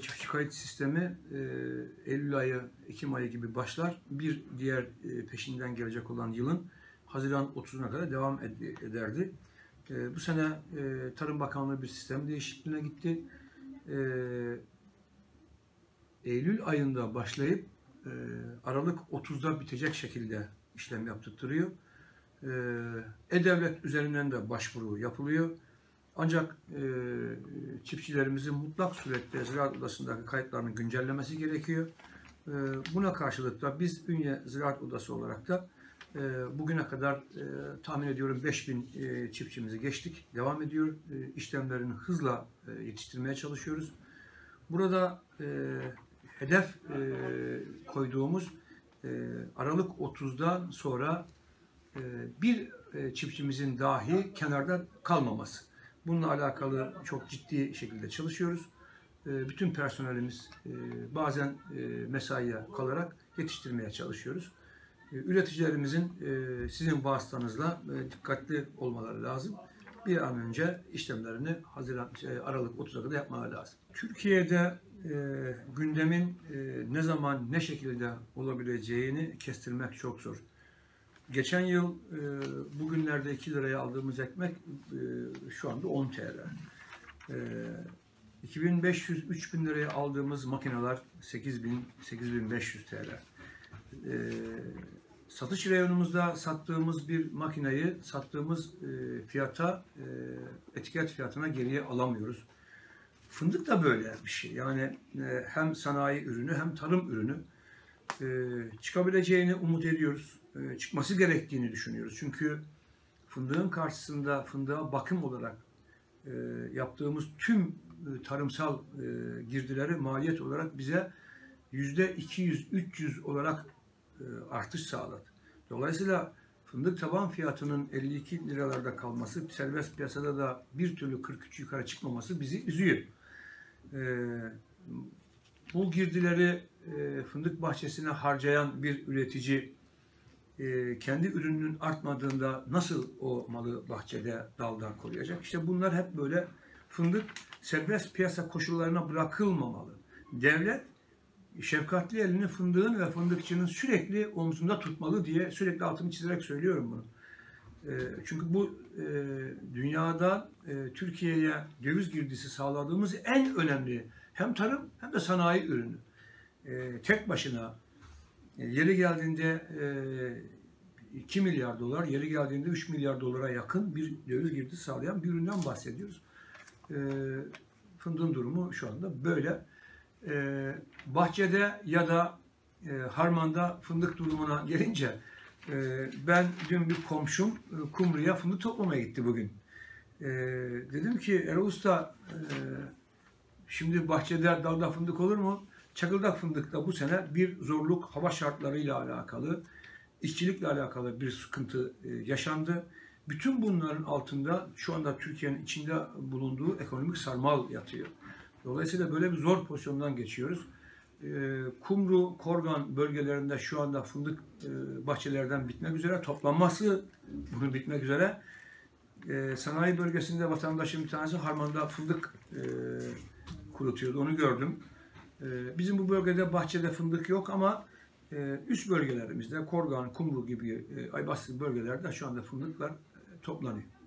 çiftçi kayıt sistemi Eylül ayı, Ekim ayı gibi başlar. Bir diğer peşinden gelecek olan yılın Haziran 30'una kadar devam ederdi. Bu sene Tarım Bakanlığı bir sistem değişikliğine gitti. Eylül ayında başlayıp Aralık 30'da bitecek şekilde işlem yaptırtırıyor. E-Devlet üzerinden de başvuru yapılıyor. Ancak çiftçilerimizin mutlak surette Ziraat Odası'ndaki kayıtlarını güncellemesi gerekiyor. Buna karşılık da biz Ünye Ziraat Odası olarak da bugüne kadar tahmin ediyorum 5000 çiftçimizi geçtik. Devam ediyor. İşlemlerini hızla yetiştirmeye çalışıyoruz. Burada hedef koyduğumuz Aralık 30'dan sonra bir çiftçimizin dahi kenarda kalmaması. Bununla alakalı çok ciddi şekilde çalışıyoruz. Bütün personelimiz bazen mesaiye kalarak yetiştirmeye çalışıyoruz. Üreticilerimizin sizin vasıtanızla dikkatli olmaları lazım. Bir an önce işlemlerini Aralık 30'a kadar yapmaları lazım. Türkiye'de gündemin ne zaman ne şekilde olabileceğini kestirmek çok zor. Geçen yıl bugünlerde 2 liraya aldığımız ekmek şu anda 10 TL. 2500-3000 liraya aldığımız makineler 8000-8500 TL. Satış reyonumuzda sattığımız bir makineyi sattığımız fiyata, etiket fiyatına geriye alamıyoruz. Fındık da böyle bir şey. Yani hem sanayi ürünü hem tarım ürünü çıkabileceğini umut ediyoruz. Çıkması gerektiğini düşünüyoruz. Çünkü fındığın karşısında fındığa bakım olarak yaptığımız tüm tarımsal girdileri maliyet olarak bize %200-300 olarak artış sağladı. Dolayısıyla fındık taban fiyatının 52 liralarda kalması, serbest piyasada da bir türlü 43 yukarı çıkmaması bizi üzüyor. Bu girdileri fındık bahçesine harcayan bir üretici kendi ürününün artmadığında nasıl o malı bahçede daldan koruyacak? İşte bunlar hep böyle fındık serbest piyasa koşullarına bırakılmamalı. Devlet şefkatli elini fındığın ve fındıkçının sürekli omzunda tutmalı diye sürekli altını çizerek söylüyorum bunu. Çünkü bu dünyada Türkiye'ye döviz girdisi sağladığımız en önemli hem tarım hem de sanayi ürünü. Tek başına yeri geldiğinde 2 milyar dolar, yeri geldiğinde 3 milyar dolara yakın bir döviz girdisi sağlayan bir üründen bahsediyoruz. Fındığın durumu şu anda böyle. Bahçede ya da harmanda fındık durumuna gelince ben dün bir komşum Kumru'ya fındık toplamaya gitti bugün. Dedim ki Erol Usta şimdi bahçede dalda fındık olur mu? Çakıldak fındıkta bu sene bir zorluk hava şartlarıyla alakalı, işçilikle alakalı bir sıkıntı yaşandı. Bütün bunların altında şu anda Türkiye'nin içinde bulunduğu ekonomik sarmal yatıyor. Dolayısıyla böyle bir zor pozisyondan geçiyoruz. Kumru, Korgan bölgelerinde şu anda fındık bahçelerden bitmek üzere, toplanması bunu bitmek üzere. Sanayi bölgesinde vatandaşın bir tanesi harmanda fındık kurutuyordu, onu gördüm. Bizim bu bölgede bahçede fındık yok ama üst bölgelerimizde Korgan, Kumru gibi Aybastı bölgelerde şu anda fındıklar toplanıyor.